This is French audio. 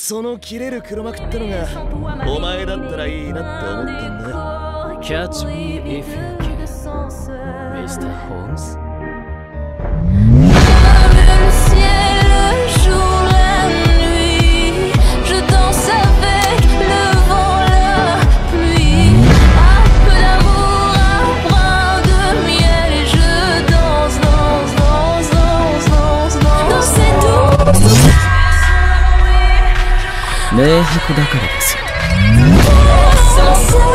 その切れる黒幕ってのがお前だったらいいなって思ったんだよ。 Catch me if you can, Mr. Holmes. Le ciel, le jour, la nuit, je danse avec le vent, la pluie. Un peu d'amour, un brin de miel, et je danse, danse, danse, danse, danse, danse, danse, c'est tout. 明白だからですよ。